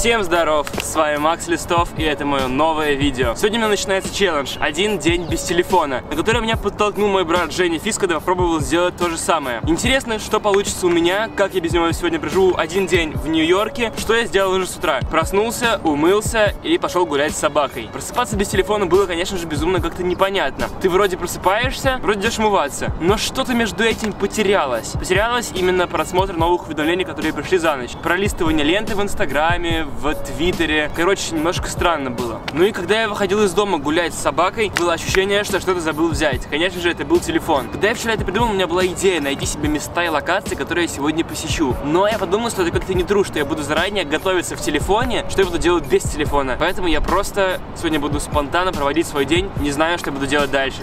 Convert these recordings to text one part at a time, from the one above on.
Всем здоров, с вами Макс Листов, и это мое новое видео. Сегодня у меня начинается челлендж «Один день без телефона», на который меня подтолкнул мой брат Женя Фис, когда я попробовал сделать то же самое. Интересно, что получится у меня, как я без него сегодня проживу один день в Нью-Йорке, что я сделал уже с утра. Проснулся, умылся и пошел гулять с собакой. Просыпаться без телефона было, конечно же, безумно как-то непонятно. Ты вроде просыпаешься, вроде идешь умываться, но что-то между этим потерялось. Потерялось именно просмотр новых уведомлений, которые пришли за ночь. Пролистывание ленты в Инстаграме, в Твиттере. Короче, немножко странно было. Ну и когда я выходил из дома гулять с собакой, было ощущение, что что-то забыл взять. Конечно же, это был телефон. Когда я вчера это придумал, у меня была идея найти себе места и локации, которые я сегодня посещу. Но я подумал, что это как-то не true, что я буду заранее готовиться в телефоне, что я буду делать без телефона. Поэтому я просто сегодня буду спонтанно проводить свой день, не знаю, что я буду делать дальше.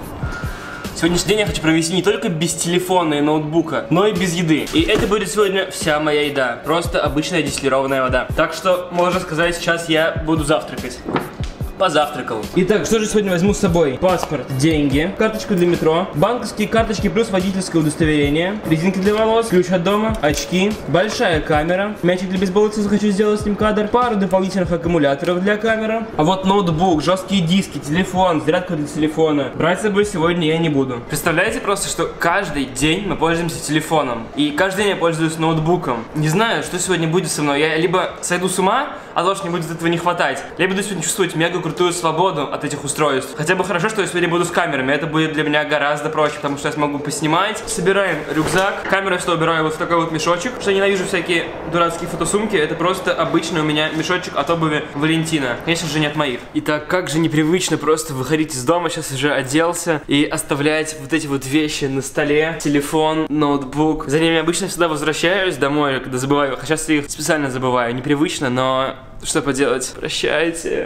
Сегодняшний день я хочу провести не только без телефона и ноутбука, но и без еды. И это будет сегодня вся моя еда. Просто обычная дистиллированная вода. Так что, можно сказать, сейчас я буду завтракать. Позавтракал. Итак, что же сегодня возьму с собой? Паспорт, деньги, карточку для метро, банковские карточки плюс водительское удостоверение, резинки для волос, ключ от дома, очки, большая камера, мячик для бейсбола, если захочу сделать с ним кадр, пару дополнительных аккумуляторов для камеры, а вот ноутбук, жесткие диски, телефон, зарядка для телефона. Брать с собой сегодня я не буду. Представляете просто, что каждый день мы пользуемся телефоном, и каждый день я пользуюсь ноутбуком. Не знаю, что сегодня будет со мной. Я либо сойду с ума, а то, что мне будет этого не хватать, либо буду сегодня чувствовать мега крутую свободу от этих устройств. Хотя бы хорошо, что я сегодня буду с камерами. Это будет для меня гораздо проще, потому что я смогу поснимать. Собираем рюкзак. Камеру я убираю вот в такой вот мешочек. Что я ненавижу всякие дурацкие фотосумки. Это просто обычный у меня мешочек от обуви Валентина. Конечно же, не от моих. Итак, как же непривычно просто выходить из дома. Сейчас уже оделся. И оставлять вот эти вот вещи на столе. Телефон, ноутбук. За ними обычно всегда возвращаюсь домой, когда забываю. Сейчас я их специально забываю. Непривычно, но... что поделать? Прощайте,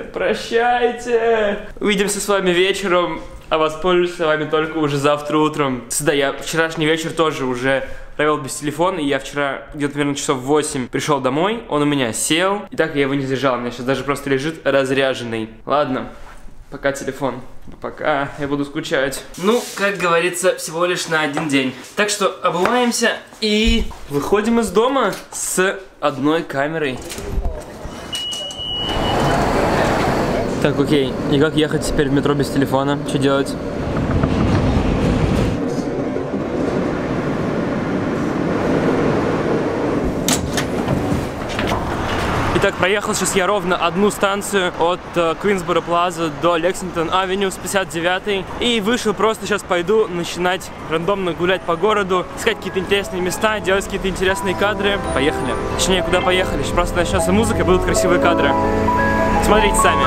прощайте. Увидимся с вами вечером, а воспользуюсь с вами только уже завтра утром. Да, я вчерашний вечер тоже уже провел без телефона, и я вчера где-то примерно часов 8 пришел домой, он у меня сел, и так я его не держал, у меня сейчас даже просто лежит разряженный. Ладно, пока телефон, пока, я буду скучать. Ну, как говорится, всего лишь на один день. Так что обуваемся и выходим из дома с одной камерой. Так, окей. И как ехать теперь в метро без телефона? Что делать? Итак, проехал сейчас я ровно одну станцию от Квинсборо Плаза до Лексингтон Авеню с 59-й. И вышел, просто сейчас пойду начинать рандомно гулять по городу, искать какие-то интересные места, делать какие-то интересные кадры. Поехали. Точнее, куда поехали? Сейчас просто начнется музыка, будут красивые кадры. Смотрите сами.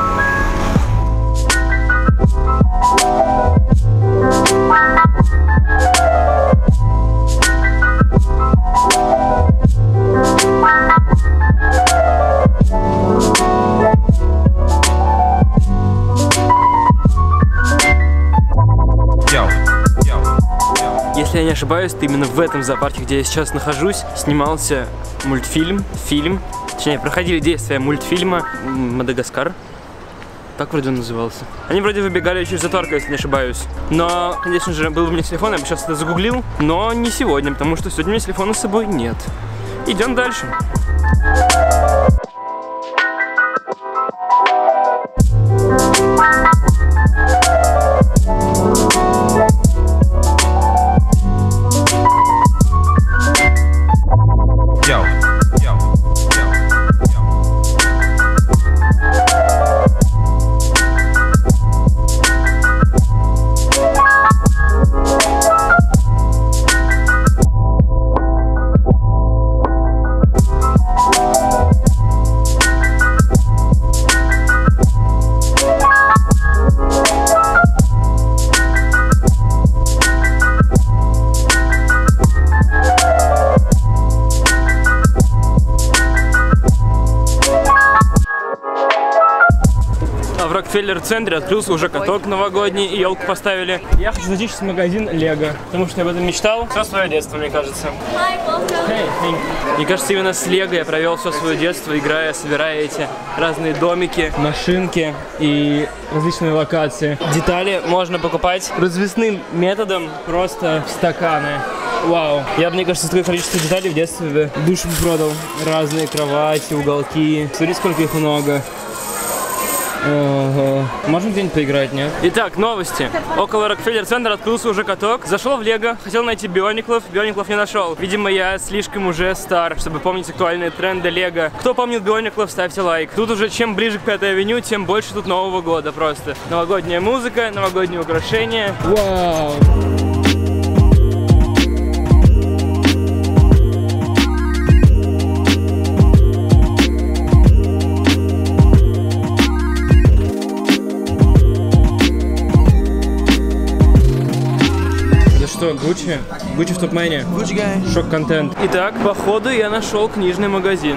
Если я не ошибаюсь, то именно в этом зоопарке, где я сейчас нахожусь, снимался фильм, точнее, проходили действия мультфильма «Мадагаскар». Так вроде он назывался. Они вроде выбегали через затворку, если не ошибаюсь. Но, конечно же, был бы у меня телефон, я бы сейчас это загуглил. Но не сегодня, потому что сегодня у меня телефона с собой нет. Идем дальше. А в Рокфеллер-центре открылся уже каток новогодний, и елку поставили. Я хочу зайти сейчас в магазин Лего, потому что я об этом мечтал все свое детство, мне кажется. Мне кажется, именно с Лего я провел все свое детство, играя, собирая эти разные домики, машинки и различные локации. Детали можно покупать развесным методом, просто в стаканы. Вау. Я, мне кажется, такое количество деталей в детстве душу продал. Разные кровати, уголки. Смотри, сколько их много. Ого. Можно где-нибудь поиграть, нет? Итак, новости. Около Рокфеллер-центра открылся уже каток. Зашел в Лего, хотел найти Биониклов не нашел. Видимо, я слишком уже стар, чтобы помнить актуальные тренды Лего. Кто помнит Биониклов, ставьте лайк. Тут уже чем ближе к 5-й авеню, тем больше тут Нового года просто. Новогодняя музыка, новогодние украшения. Вау! Что, Гуччи? Гуччи в топ-мэне. Шок-контент. Итак, походу я нашел книжный магазин.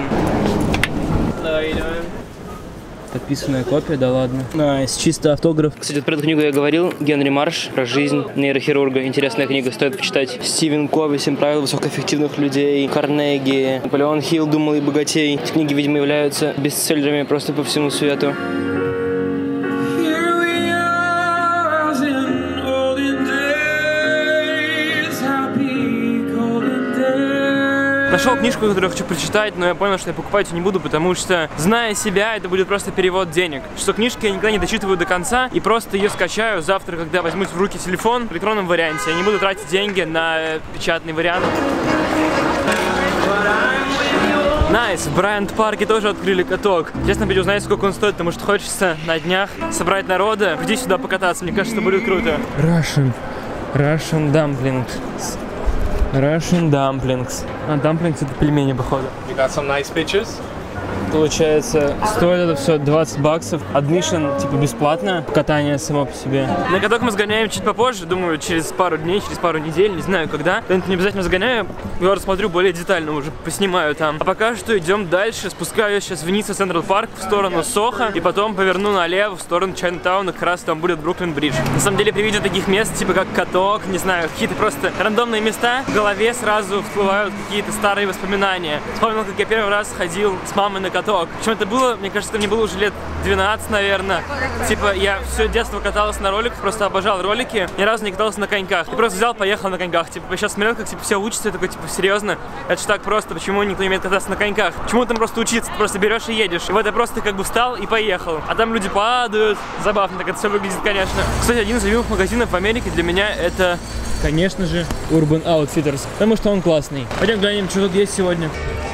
Подписанная копия, да ладно. Найс, чисто автограф. Кстати, про эту книгу я говорил. Генри Марш, про жизнь нейрохирурга. Интересная книга, стоит почитать. Стивен Кови, 7 правил высокоэффективных людей. Карнеги, Наполеон Хилл, Думал и богатей. Эти книги, видимо, являются бестселлерами просто по всему свету. Нашел книжку, которую я хочу прочитать, но я понял, что я покупать ее не буду, потому что, зная себя, это будет просто перевод денег. Что книжки я никогда не дочитываю до конца и просто ее скачаю завтра, когда возьму в руки телефон в электронном варианте. Я не буду тратить деньги на печатный вариант. Найс, в Брайант-парке тоже открыли каток. Честно, хочу узнать, сколько он стоит, потому что хочется на днях собрать народа, иди сюда покататься. Мне кажется, это будет круто. Russian dumplings. Russian dumplings. А, dumplings это пельмени, походу. You got some nice pictures? Получается, стоит это все 20 баксов. Admission, типа, бесплатно. Катание само по себе. На каток мы сгоняем чуть попозже. Думаю, через пару дней, через пару недель. Не знаю, когда. Когда-нибудь не обязательно сгоняю. Я рассмотрю более детально уже. Поснимаю там. А пока что идем дальше. Спускаюсь сейчас вниз от Централ Парк в сторону Сохо. И потом поверну налево в сторону Чайнатауна. Как раз там будет Бруклин-Бридж. На самом деле, при виде таких мест, типа как каток, не знаю, какие-то просто рандомные места, в голове сразу всплывают какие-то старые воспоминания. Вспомнил, как я первый раз ходил с мамой на каток. Причем это было, мне кажется, мне было уже лет 12, наверное. Типа, я все детство катался на роликах, просто обожал ролики. Ни разу не катался на коньках. И просто взял, поехал на коньках. Типа, я сейчас смотрел, как типа, все учатся, я такой, типа, серьезно? Это же так просто, почему никто не умеет кататься на коньках? Почему там просто учиться? Ты просто берешь и едешь. И вот я просто как бы встал и поехал. А там люди падают. Забавно так это все выглядит, конечно. Кстати, один из любимых магазинов в Америке для меня это, конечно же, Urban Outfitters. Потому что он классный. Пойдем глянем, что тут есть сегодня.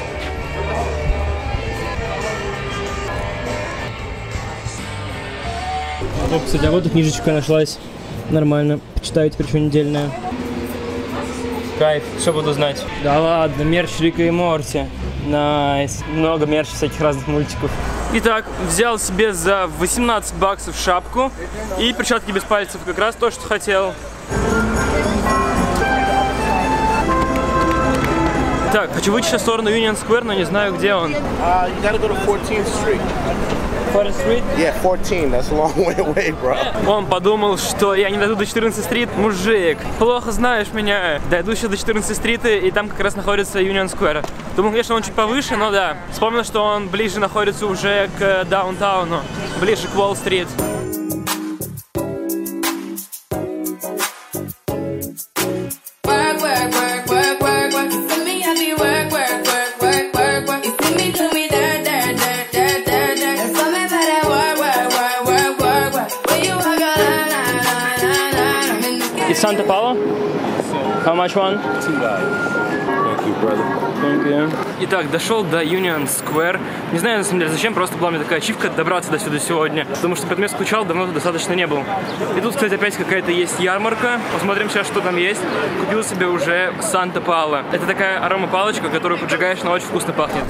Кстати, а вот и книжечка нашлась. Нормально. Почитаю теперь еще недельная. Кайф, все буду знать. Да ладно, мерч Рика и Морти. Найс. Много мерча всяких разных мультиков. Итак, взял себе за 18 баксов шапку и перчатки без пальцев. Как раз то, что хотел. Так, хочу выйти сейчас в сторону Union Square, но не знаю, где он. You gotta go to 14th Street. 14th Street? Yeah, 14. That's a long way away, bro. Он подумал, что я не дойду до 14th Street. Мужик, плохо знаешь меня. Дойду еще до 14th Street, и там как раз находится Union Square. Думал, конечно, он чуть повыше, но да. Вспомнил, что он ближе находится уже к даунтауну, ближе к Уолл-стрит. Santa Paula? How much one? $2. Thank you, brother. Thank you. Итак, дошел до Union Square. Не знаю, на самом деле, зачем, просто была у меня такая ачивка добраться до сюда сегодня. Потому что предмет скучал, давно тут достаточно не был. И тут, кстати, опять какая-то есть ярмарка. Посмотрим сейчас, что там есть. Купил себе уже Санта Паула. Это такая аромапалочка, которую поджигаешь, но очень вкусно пахнет.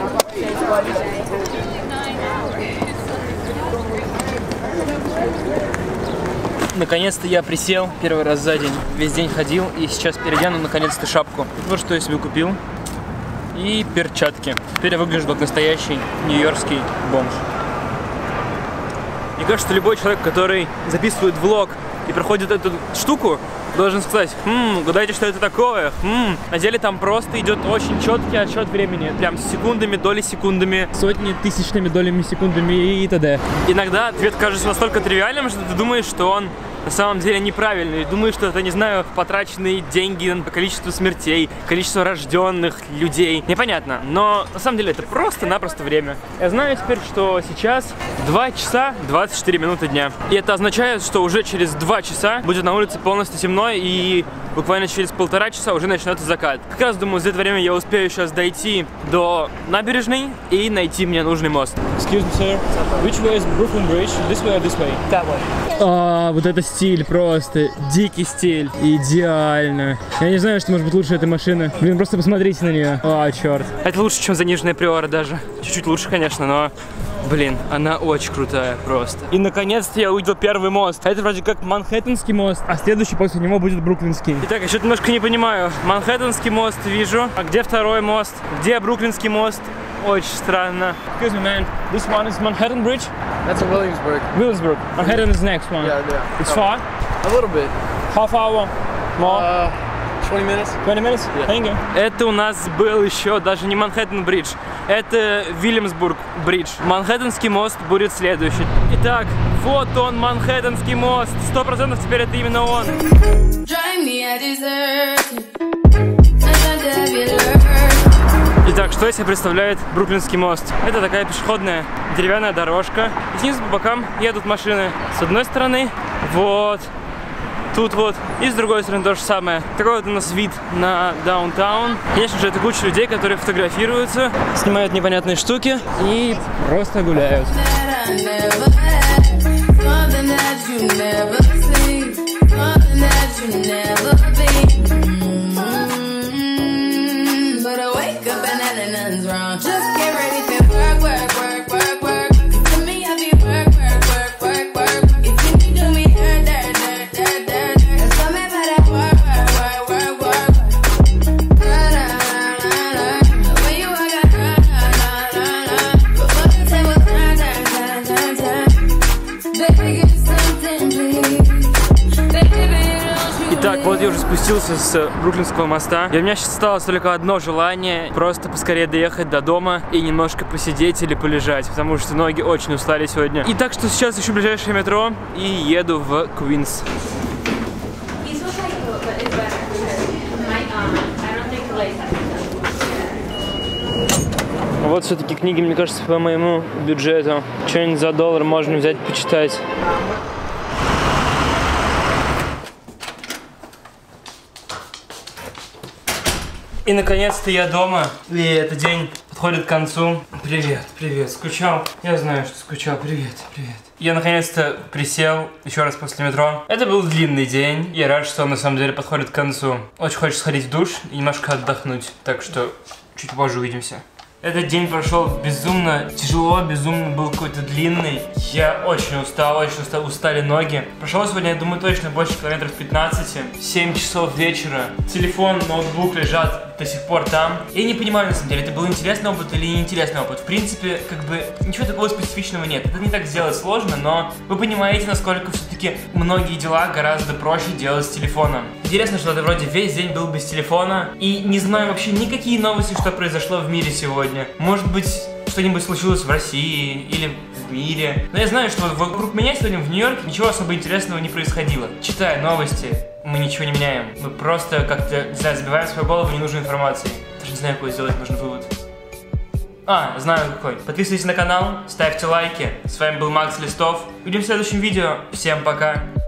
Наконец-то я присел первый раз за день. Весь день ходил и сейчас переодену наконец-то шапку. Вот что я себе купил. И перчатки. Теперь я выгляжу как настоящий нью-йоркский бомж. Мне кажется, любой человек, который записывает влог и проходит эту штуку, должен сказать: угадайте, что это такое. На деле там просто идет очень четкий отсчет времени. Прям с секундами, доли секундами, сотни тысячными долями секундами и т.д. Иногда ответ кажется настолько тривиальным, что ты думаешь, что он на самом деле неправильный. Думаю, что это, не знаю, потраченные деньги на количество смертей, количество рожденных людей. Непонятно, но на самом деле это просто-напросто время. Я знаю теперь, что сейчас 2 часа 24 минуты дня. И это означает, что уже через 2 часа будет на улице полностью темно, и буквально через 1,5 часа уже начнется закат. Как раз думаю, за это время я успею сейчас дойти до набережной и найти мне нужный мост. Excuse me, sir. Which way is Brooklyn Bridge? This way or this way? That way. Вот это стиль просто, дикий стиль, идеально. Я не знаю, что может быть лучше этой машины. Блин, просто посмотрите на нее. Черт. Это лучше, чем заниженная Приора даже. Чуть-чуть лучше, конечно, но, блин, она очень крутая просто. И наконец-то я увидел первый мост. Это вроде как Манхэттенский мост, а следующий после него будет Бруклинский. Итак, я что-то немножко не понимаю. Манхэттенский мост вижу, а где второй мост? Где Бруклинский мост? Очень странно. Excuse me, man. This one is Manhattan Bridge? That's a Williamsburg. Williamsburg. Manhattan is the next one. Yeah. It's far? A little bit. Half hour? More? 20 minutes. 20 minutes? Yeah. Thank you. Это у нас был еще даже не Манхэттен Бридж. Это Вильямсбург Бридж. Манхэттенский мост будет следующий. Итак, вот он, Манхэттенский мост. 100% теперь это именно он. Итак, что из себя представляет Бруклинский мост? Это такая пешеходная деревянная дорожка. И снизу по бокам едут машины. С одной стороны, вот тут вот, и с другой стороны то же самое. Такой вот у нас вид на даунтаун. Конечно же, это куча людей, которые фотографируются, снимают непонятные штуки и просто гуляют. Итак, вот я уже спустился с Бруклинского моста, и у меня сейчас осталось только одно желание: просто поскорее доехать до дома и немножко посидеть или полежать, потому что ноги очень устали сегодня. И так что сейчас ищу ближайшее метро и еду в Квинс. Вот все-таки книги, мне кажется, по моему бюджету. Что-нибудь за $1 можно взять, почитать. И наконец-то я дома, и этот день подходит к концу. Привет, привет, скучал? Я знаю, что скучал, привет, привет. Я наконец-то присел еще раз после метро. Это был длинный день, я рад, что он на самом деле подходит к концу. Очень хочется сходить в душ и немножко отдохнуть, так что чуть позже увидимся. Этот день прошел безумно тяжело, безумно был какой-то длинный. Я очень устал, устали ноги. Прошло сегодня, я думаю, точно больше километров 15. 7 часов вечера. Телефон, ноутбук лежат до сих пор там. Я не понимаю, на самом деле, это был интересный опыт или неинтересный опыт. В принципе, как бы, ничего такого специфичного нет. Это не так сделать сложно, но вы понимаете, насколько все-таки многие дела гораздо проще делать с телефоном. Интересно, что ты вроде весь день был без телефона и не знаю вообще никакие новости, что произошло в мире сегодня. Может быть, что-нибудь случилось в России или в мире. Но я знаю, что вокруг меня сегодня в Нью-Йорке ничего особо интересного не происходило. Читая новости, мы ничего не меняем. Мы просто как-то, не знаю, забиваем свою голову ненужной информацией. Даже не знаю, какой сделать нужный вывод. Знаю какой. Подписывайтесь на канал, ставьте лайки. С вами был Макс Листов. Увидимся в следующем видео. Всем пока.